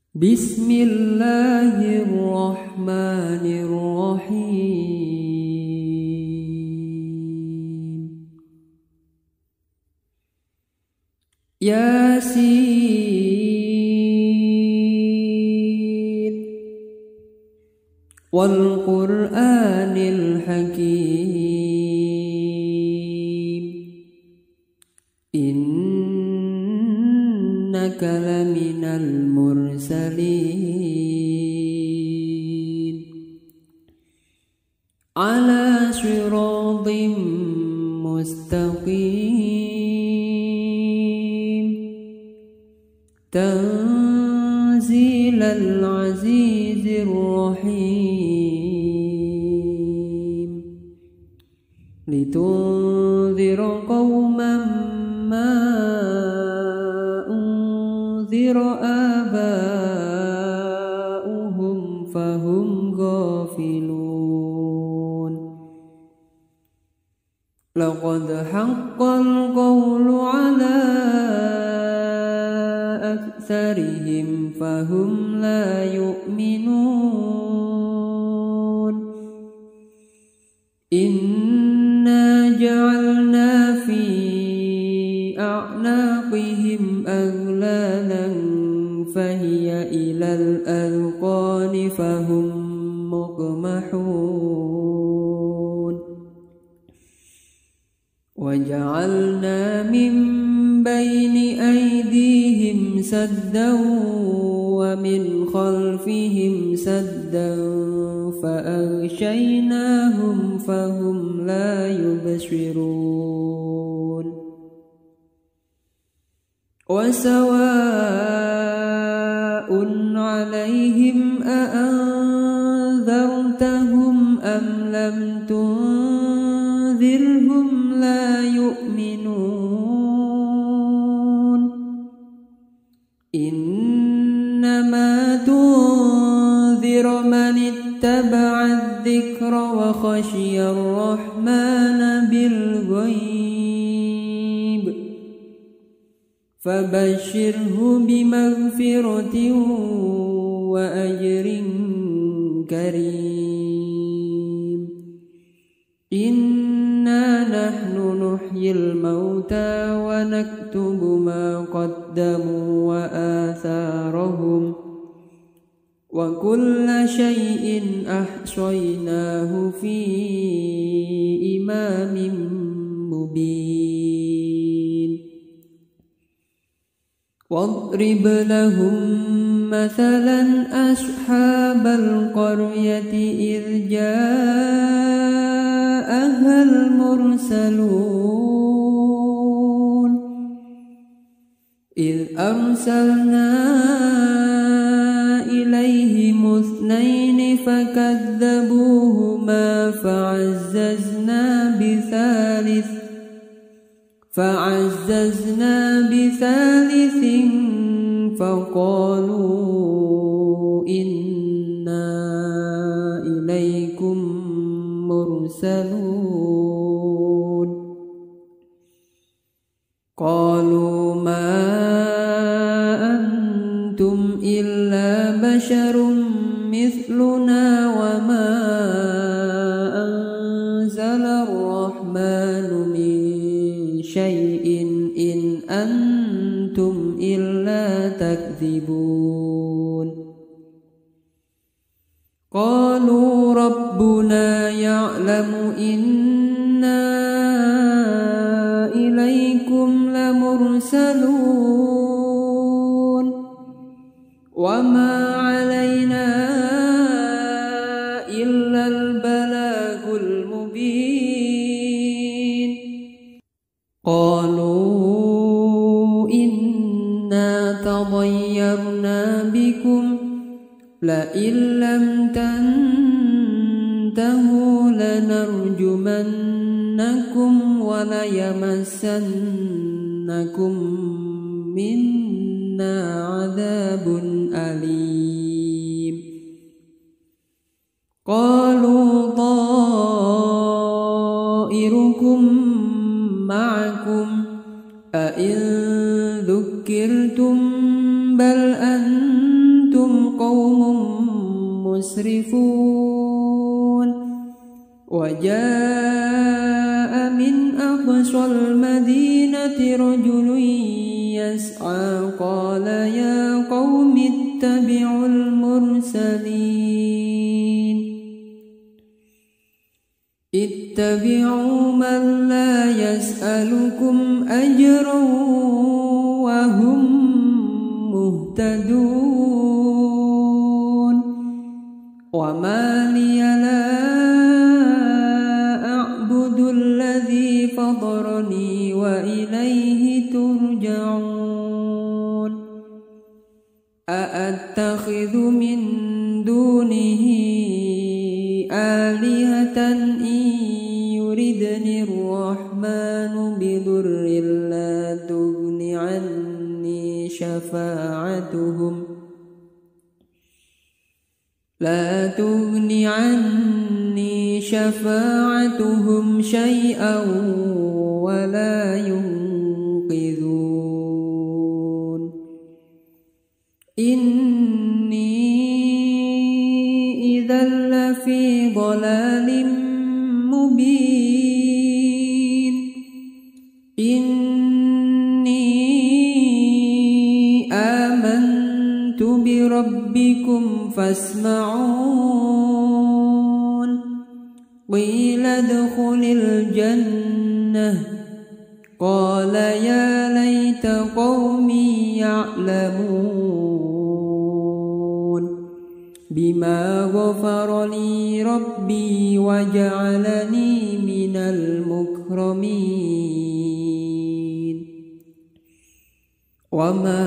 Bismillahirrahmanirrahim. Yasin wal Qur'anil Hakim. Innaka laminal mursalin ala siratim mustaqim. Tanzilal azizir rahim. Litunzira qauman ma unzira aba'uhum fahum ghafilun. Laqad haqqal qawlu ala aktsarihim fahum la yu'minun. Inna ja'alna fi a'naqihim aghlalan fahiya ilal alqani fahum muqmahun. Waja'alna min bayni aydihim saddan wa min khalfihim saddan fa'aghshaynahum fahum la yubsirun. Wa sawa'un 'alaihim a'anzartahum am lam tunzirhum la yu'minun. Innama tunziru man ittaba'a adh-dhikra wa khashiya ar-rahmana bil ghaib. Fabashshirhu bimaghfiratin wa ajrin karim. Inna nahnu nuhyil mauta wa naktubu ma qaddamu wa atharahum wa kulla shay'in ahsaynahu fi imamin mubin. Wadrib lahum mathalan ashabal qaryati idh ja'ahal mursalun. Idh arsalna ilayhim ithnaini fakadzabuhuma فعززنا بثالث فقالوا إنا إليكم مرسلون. قالوا ما أنتم إلا بشر مثلنا وما أنزل الرحمن من شيء إن أنتم إلا تكذبون. قالوا ربنا يعلم إنا إليكم لمرسلون وما علينا إلا البلاغ المبين. قالوا إنا تطيرنا بكم لئن لم تنتهوا لنرجمنكم وليمسنكم منا عذاب أليم. قالوا طائركم معكم أئن ذكرتم بل أنتم قوم مسرفون وجاء من أقصى المدينة رجل يسعى قال يا قوم اتبعوا المرسلين اتبعوا من لا يسألكم أجرا وهم مهتدون وما لي لا أعبد الذي فطرني وإليه ترجعون أأتخذ من دونه آلهة إن يردني الرحمن بضر لا تغني عني شفاعتهم شيئا ولا ينقذون إني إذا لفي ضلال مبين إني آمنت بربكم فاسمعون قيل ادخل الجنة قال يا ليت قومي يعلمون بما غفر لي ربي وجعلني من المكرمين وما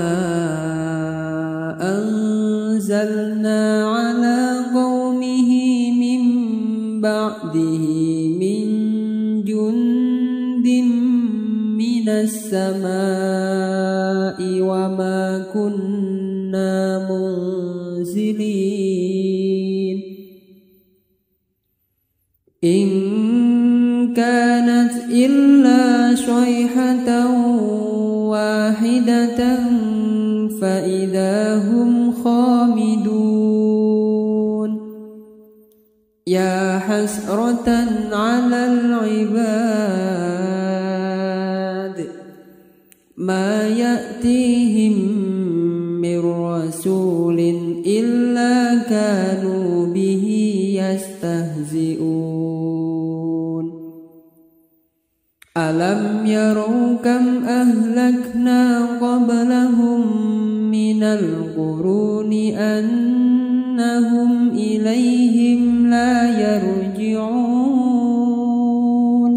أنزلنا على قومه من بعده من جند من السماء وما كنا منزلين إن كانت إلا صيحة واحدة فإذا هم خامدون يا حسرة على العباد ما يأتيهم من رسول إلا كانوا به يستهزئون ألم يروا كم أهلكنا قبلهم من القرون أنهم إليهم لا يرجعون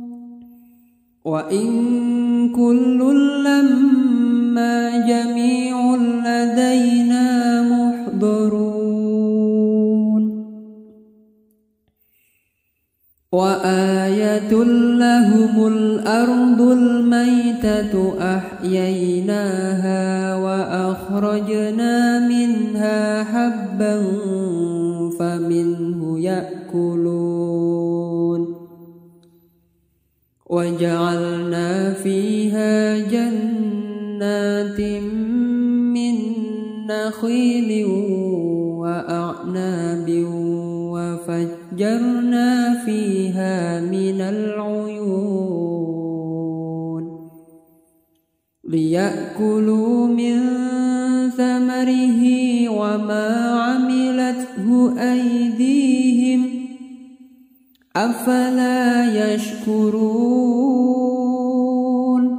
وإن كل لما جميع لدينا محضرون وآية لهم الأرض الميتة أحييناها وأخرجنا منها حبا فمنه يأكلون وجعلنا فيها جنات من نخيل وأعناب وفجرنا فيها من العيون ليأكلوا من ثمره وما عملته أيديهم أفلا يشكرون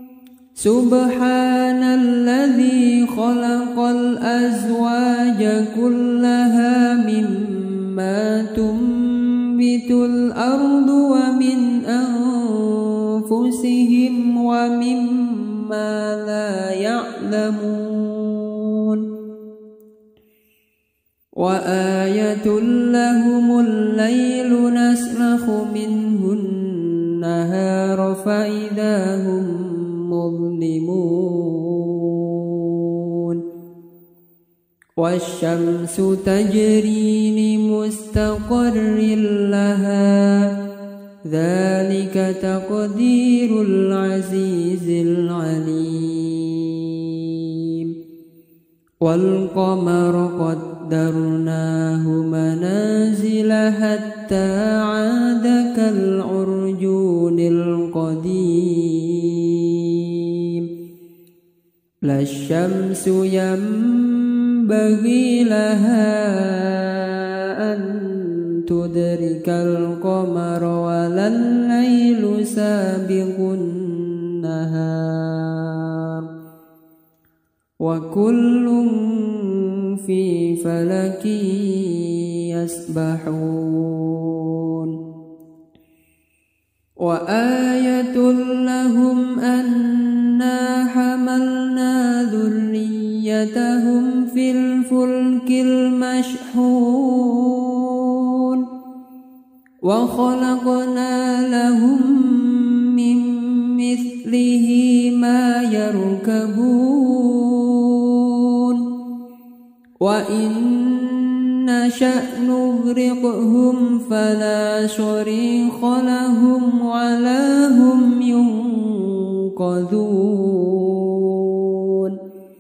سبحان الذي خلق الأزواج كلها مما تنبت الأرض ومن أنفسهم ومما لا يعلمون وآية لهم الليل نسلخ منه النهار فإذا هم مظلمون والشمس تجري لمستقر لها ذلك تقدير العزيز العليم والقمر قدرناه منازل حتى عاد كالعرجون القديم لا الشمس ينبغي لها أن تدرك القمر ولا الليل سابق النهار وكل في فلك يسبحون وآية لهم أنا حملنا ذريتهم في الفلك المشحون وخلقنا لهم من مثله ما يركبون وإن نشأ نغرقهم فلا صريخ لهم ولا هم ينقذون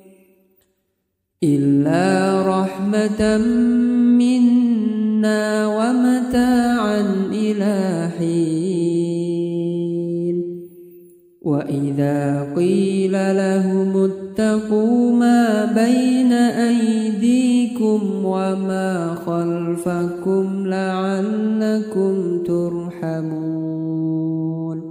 إلا رحمة منا ومتاعا إلى حين وإذا قيل لهم اتقوا ما بين أيديكم وما خلفكم لعلكم ترحمون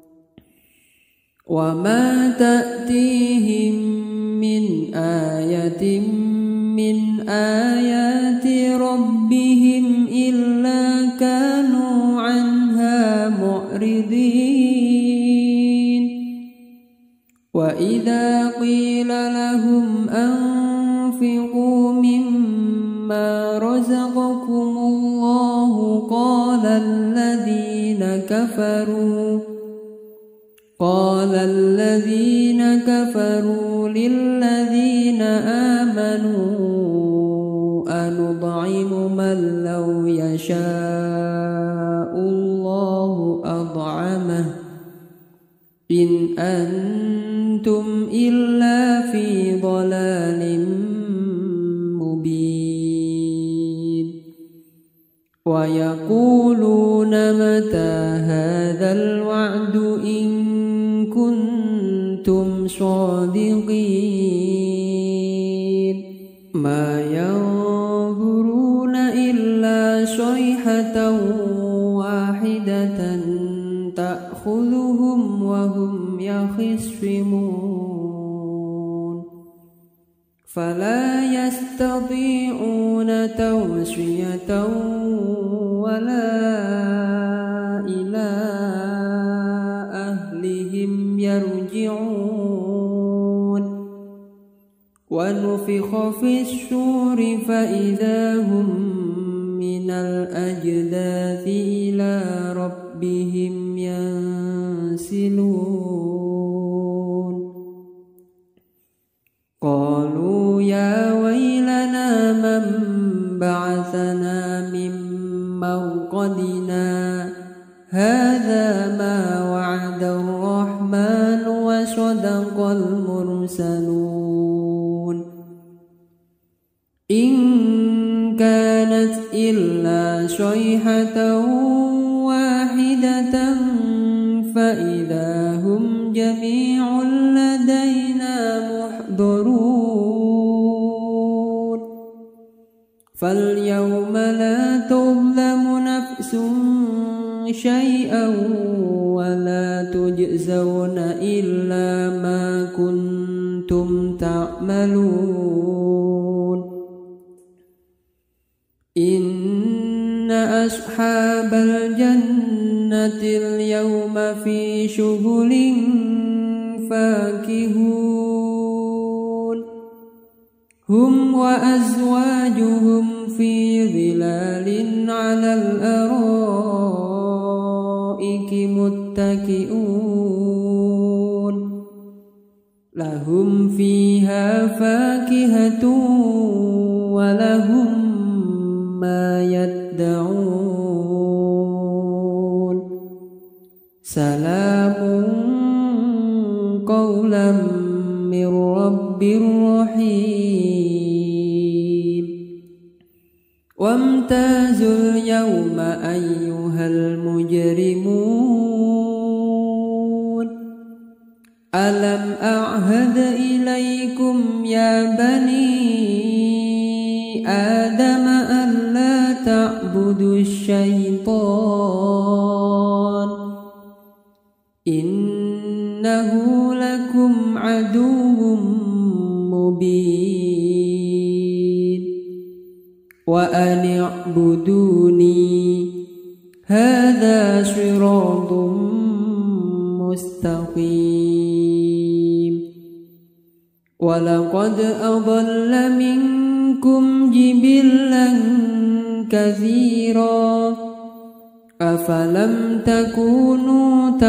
وما تأتيهم من آية من آيات ربهم إلا كانوا عنها معرضين وإذا قيل لهم أنفقوا مما رزقكم الله قال الذين كفروا للذين آمنوا أنطعم من لو يشاء الله أطعمه إن أنتم إلا في ضلال مبين ويقولون متى هذا الوعد إن كنتم صادقين ما ينظرون إلا صيحة واحدة تأخذهم وهم يخصمون فلا يستطيعون توصية ولا إلى أهلهم يرجعون ونفخ في الصور فإذا هم من الأجداث إلى ربهم ينسلون قالوا يا ويلنا من بعثنا من مرقدنا هذا ما وعد الرحمن وصدق المرسلون إن كانت إلا صيحة واحدة فإذا هم جميع لدينا محضرون فاليوم لا تظلم نفس شيئا ولا تجزون إلا ما كنتم تعملون إن أصحاب الجنة اليوم في شغل فاكهون هم وأزواجهم في ظلال على الأرائك متكئون لهم فيها فاكهة ولهم ما يدعون سلام قولا من رب رحيم وامتازوا اليوم أيها المجرمون ألم أعهد إليكم يا بني آدم ألا تعبدوا الشيطان إنه لكم عدو مبين وأن اعبدوني هذا صراط مستقيم ولقد أضل منكم جبلا كثيرا أفلم تكونوا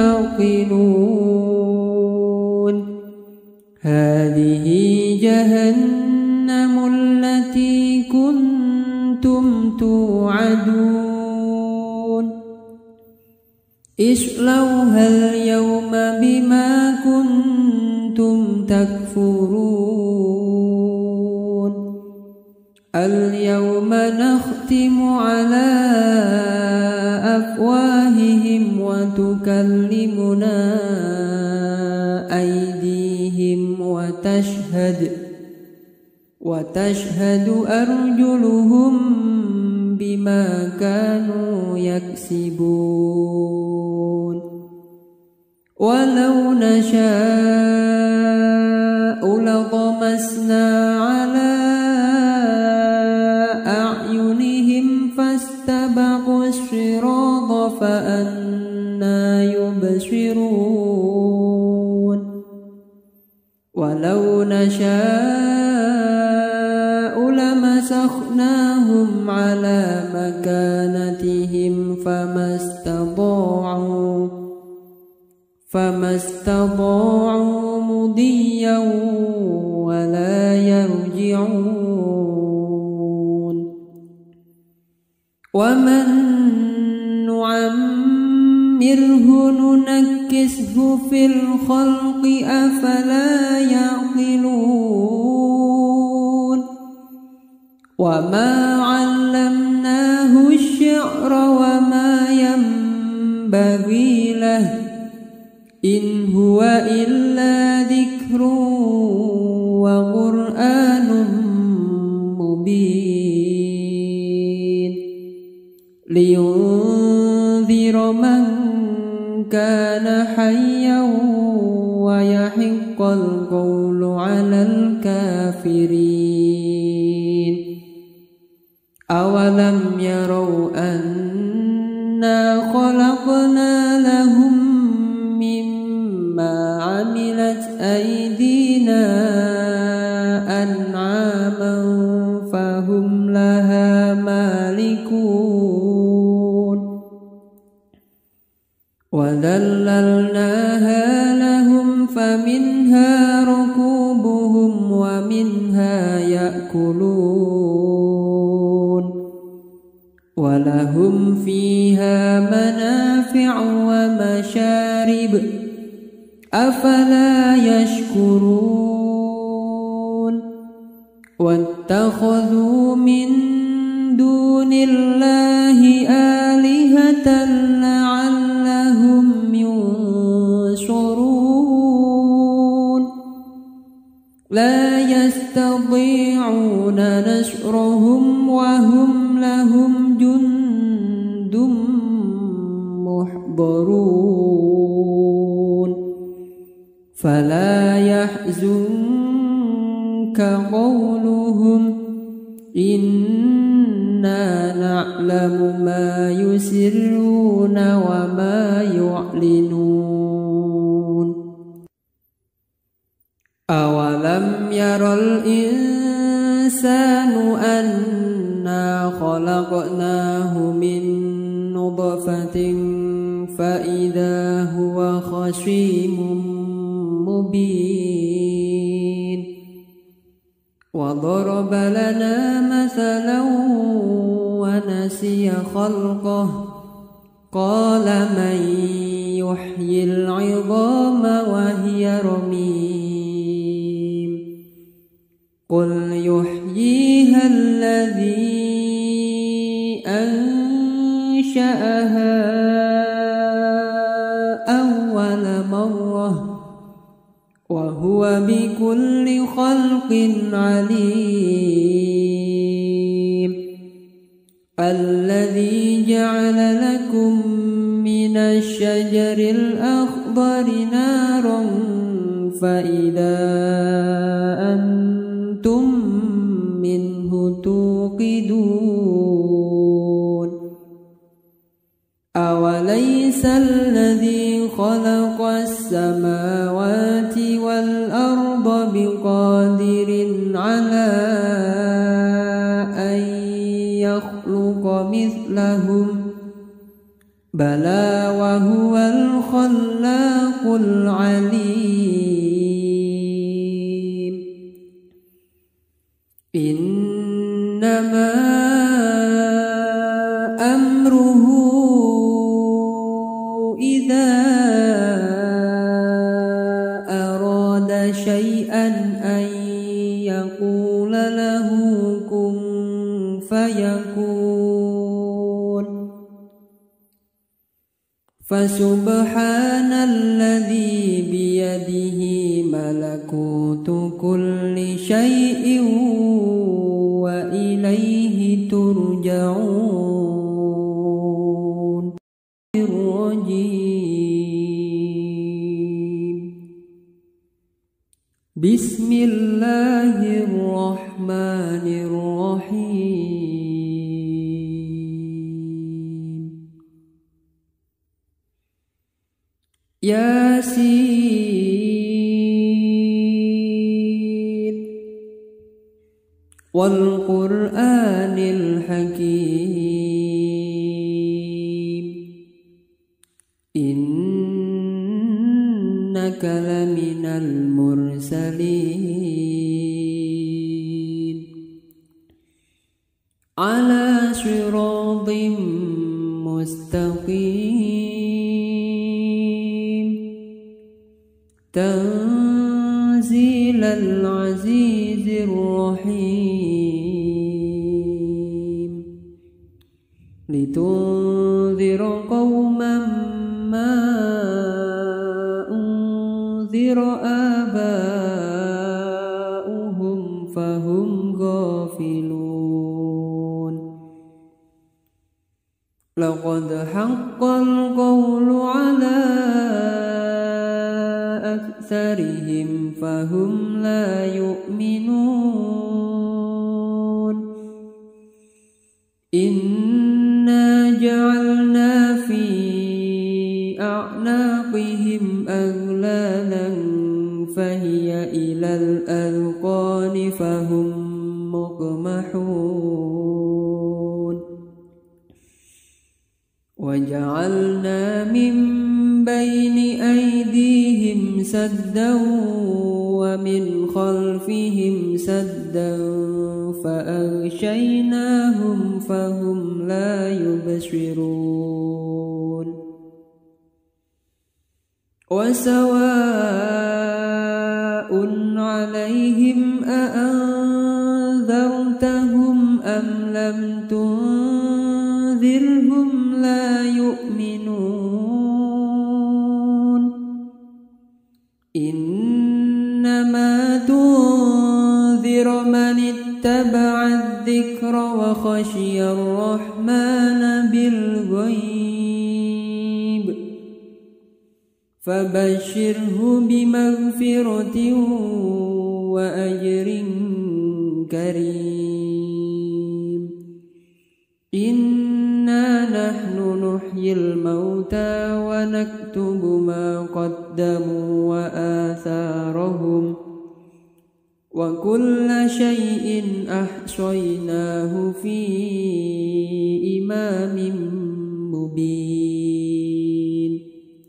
تعقلون هذه جهنم التي كنتم توعدون اصلوها اليوم بما كنتم تكفرون اليوم نختم على أفواههم وتكلمنا أيديهم وتشهد أرجلهم بما كانوا يكسبون ولو نشاء لطمسنا على أعينهم فاستبقوا الصراط فأنى يبصرون ولو نشاء لمسخناهم على مكانتهم فما استطاعوا مضيا ولا يرجعون ومن نعمره ننكسه في الخلق أفلا يعقلون وما علمناه الشعر وما ينبغي له إن هو إلا ذكر وقرآن مبين لينذر من كان حيا ويحق القول على الكافرين أولم يروا أنا خلقنا لهم مما عملت أيدينا أنعاما فهم لها مالكون وذللناها لهم فمنها ركوبهم ومنها يأكلون ولهم فيها منافع ومشارب أفلا يشكرون واتخذوا من دون الله آلهة لعلهم ينصرون لا يستطيعون نصرهم وهم لهم جند محضرون فلا يحزنك قولهم إنا نعلم ما يسرون وما يعلنون أولم ير الإنسان أنا خلقناه من نطفة فإذا هو خصيم مبين وضرب لنا مثلا ونسي خلقه قال من يحيي العظام وهي رميم قل يحييها الذي أنشأها أول مرة وهو بكل خلق عليم الذي جعل لكم من الشجر الأخضر نارا فإذا أنتم منه توقدون أوليس الذي خلق السماوات والأرض بقادر على أن يخلق مثلهم بلى وهو الخلاق العليم إنما أمره إذا أراد شيئا أن يقول له كن فيكون فسبحان الذي بيده ملكوت كل شيء وإليه ترجعون الرجيم بسم الله الرحمن الرحيم ياسين والقرآن الحكيم إنك لمن المرسلين على صراط مستقيم تنزيل العزيز الرحيم لتنذر قوما ما أنذر آباؤهم فهم غافلون لقد حق القول على أكثرهم فهم لا يؤمنون إنا جعلنا في أعناقهم أغلالا فهي إلى الأذقان فهم مقمحون وجعلنا من بين أيديهم سدا ومن خلفهم سدا فأغشيناهم فهم لا يبصرون وسواء عليهم أأنذرتهم أم لم تنذرهم لا يؤمنون إنما تنذر من اتبع الذكر وخشي الرحمن بالغيب فبشره بمغفرة وأجر كريم إنا نحن نحيي الموتى ونكتب ما قدموا وآثارهم وكل شيء أحصيناه في إمام مبين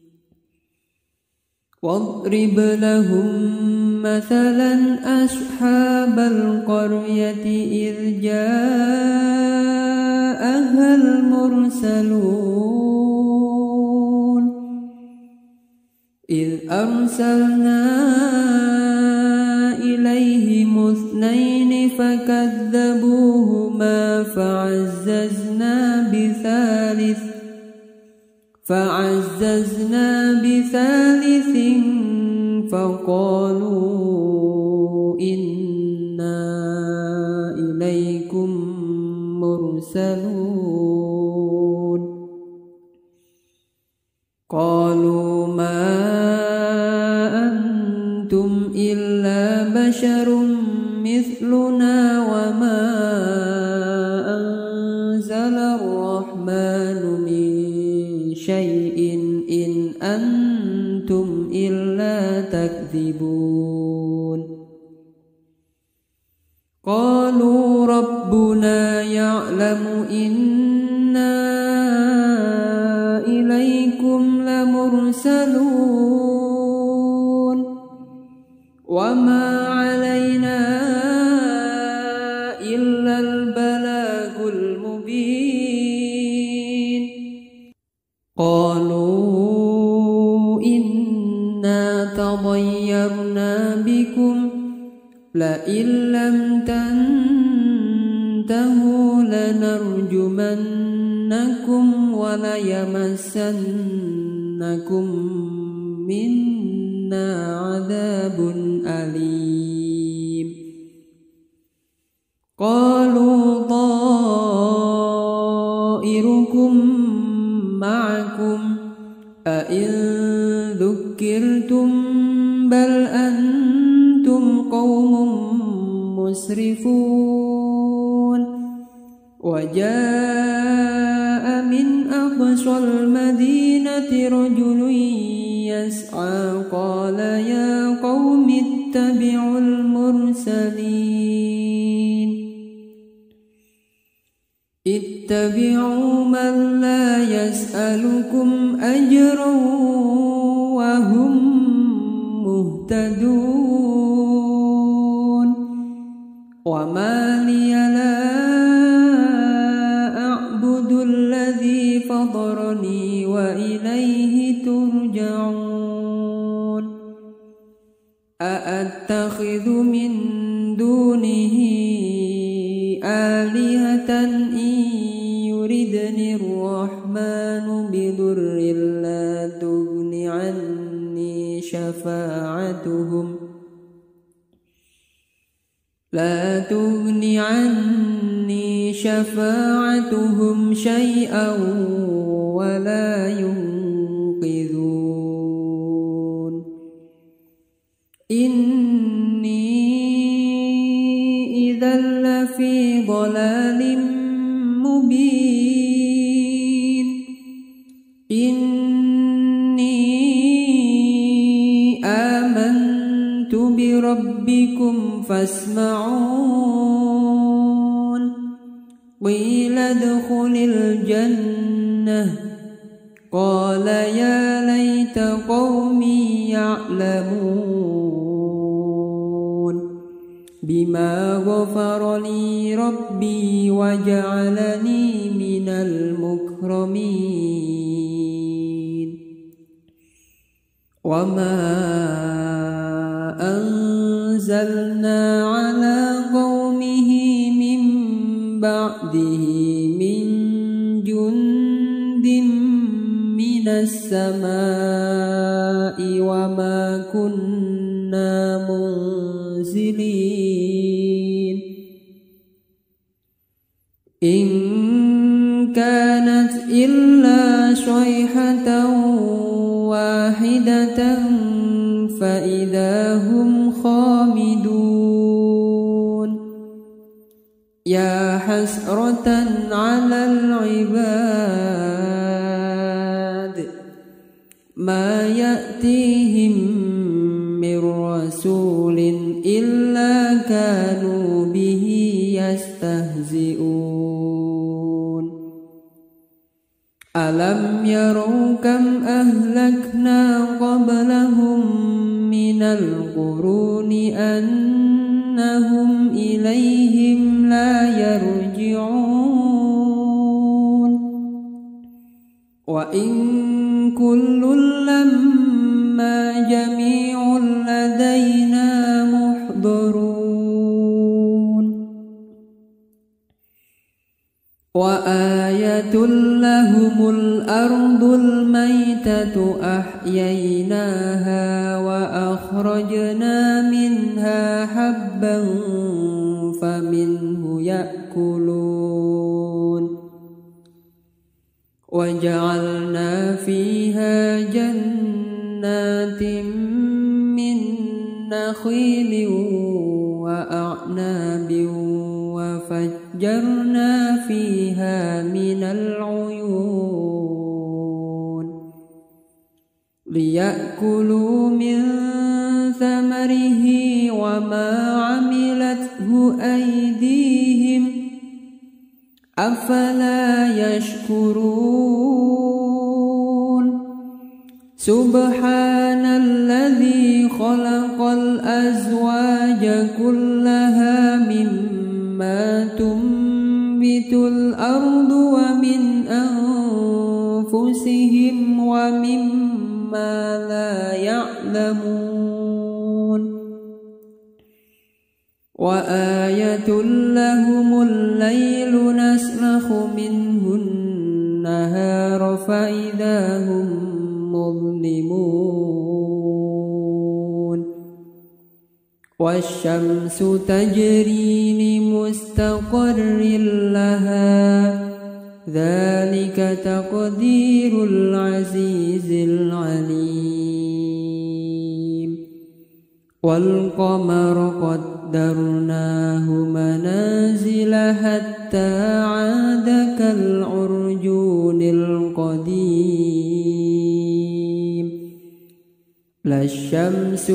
واضرب لهم مثلا أصحاب القرية إذ جاءها المرسلون إذ أرسلنا إليهم اثنين فكذبوهما فعززنا بثالث فقالوا إنا إليكم مرسلون قالوا ما أنتم إلا بشر مثلنا وما أنزل الرحمن من شيء إن أنتم إلا تكذبون قالوا ربنا يعلم إنا إليكم لمرسلون وما علينا إلا البلاغ المبين قالوا إنا تطيرنا بكم لئن لم تنتهوا لنرجمنكم وليمسنكم منا عذاب أليم قالوا طائركم معكم أئن ذكرتم بل أنتم قوم مسرفون وجاء من أقصى المدينة رجل يسعى قال يا قوم اتبعوا المرسلين اتبعوا من لا يسألكم أجرا وهم مهتدون وما لي لا أعبد الذي فطرني وإليه ترجعون أأتخذ من دونه آلهة إن يردني الرحمن بضر لا تغن عني شفاعتهم شيئا ولا ينقذون إني إذا لفي ضلال مبين إني آمنت بربكم فاسمعون قيل ادخل الجنة قال يا ليت قومي يعلمون بما غفر لي ربي وجعلني من المكرمين وما أنزلنا على قومه من بعده من جند من السماء وما كنا منزلين إن كانت إلا صيحة واحدة فإذا هم خامدون يا حسرة على العباد ما يأتيهم من رسول إلا كانوا به يستهزئون ألم يروا كم أهلكنا قبلهم من القرون أنهم إليهم لا يرجعون وإن كل لما جميع لدينا محضرون وآية لهم الأرض الميتة أحييناها وأخرجنا منها حبا فمنه يأكلون وجعلنا فيها جنات من نخيل وأعناب وفجرنا فيها من العيون ليأكلوا من ثمره وما عملته أيديهم أفلا يشكرون سبحان الذي خلق الأزواج كلها مما تنبت الأرض ومن أنفسهم ومما لا يعلمون وآية لهم الليل نسلخ منه النهار فإذا هم مظلمون والشمس تجري لمستقر لها ذلك تقدير العزيز العليم والقمر قدرناه منازل حتى عاد كالعرجون القديم لا الشمس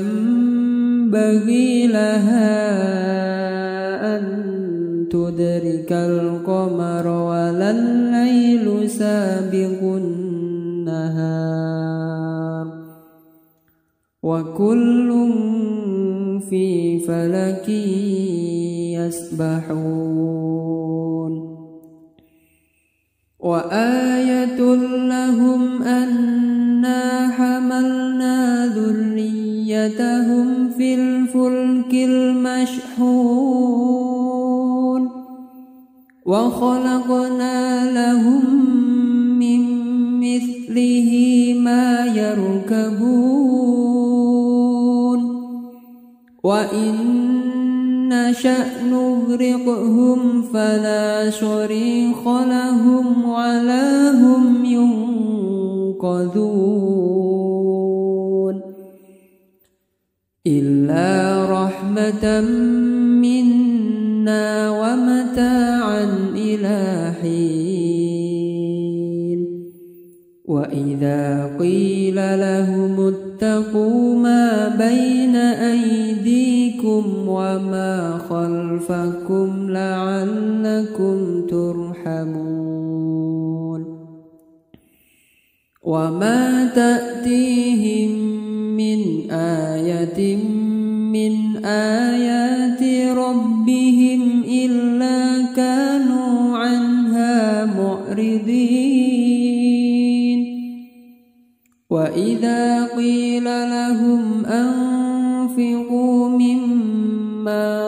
ينبغي لها أن تدرك القمر ولا الليل سابق النهار وكل في فلك يسبحون وآية لهم أنا حملنا ذريتهم في الفلك المشحون وخلقنا لهم من مثله ما يركبون وإن نشأ نغرقهم فلا صريخ لهم ولا هم ينقذون إلا رحمة منا ومتاعا إلى حين وإذا قيل لهم اتقوا ما بين أيديكم وما خلفكم لعلكم ترحمون وما تأتيهم من آية من آيات ربهم إلا كانوا عنها معرضين وإذا قيل لهم أنفقوا مما